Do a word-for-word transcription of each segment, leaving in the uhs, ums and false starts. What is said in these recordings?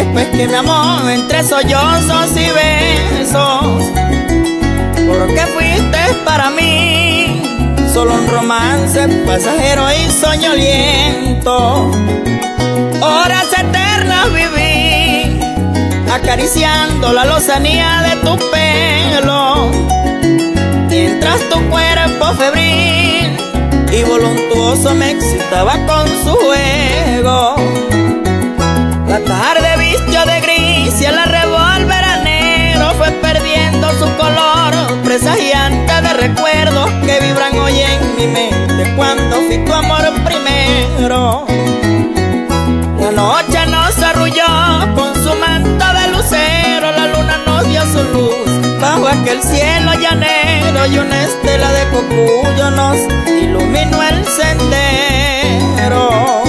después que me amó entre sollozos y besos, porque fuiste para mí solo un romance pasajero y soñoliento. Horas eternas viví acariciando la lozanía de tu pelo, mientras tu cuerpo febril y voluntuoso me excitaba con su juego. La tarde vistió de gris y el revólver a negro fue perdiendo su color, presagiante de recuerdos que vibran hoy en mi mente cuando fui tu amor primero. La noche nos arrulló con su manto de lucero, la luna nos dio su luz bajo aquel cielo llanero, y una estela de cocuyos nos iluminó el sendero.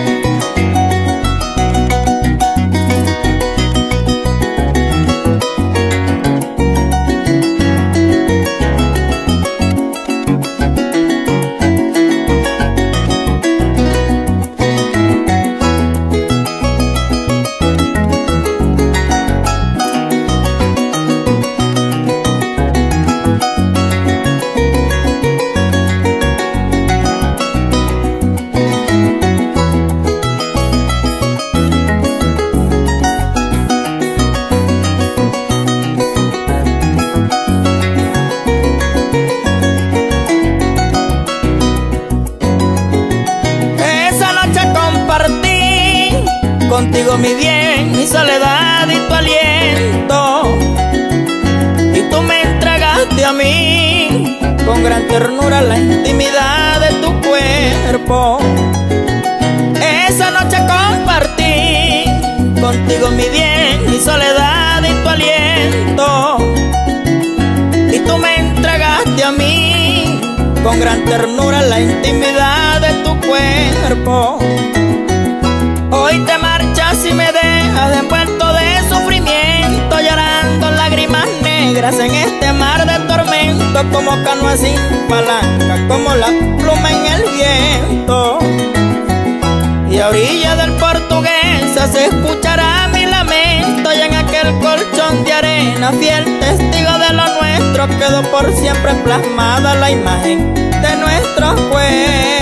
Contigo mi bien, mi soledad y tu aliento, y tú me entregaste a mí con gran ternura la intimidad de tu cuerpo. Esa noche compartí contigo mi bien, mi soledad y tu aliento, y tú me entregaste a mí con gran ternura la intimidad de tu cuerpo. Hoy te marchas y me dejas envuelto de sufrimiento, llorando lágrimas negras en este mar de tormento, como canoa sin palanca, como la pluma en el viento. Y a orilla del Portuguesa se escuchará mi lamento, y en aquel colchón de arena, fiel testigo de lo nuestro, quedó por siempre plasmada la imagen de nuestros cuerpos.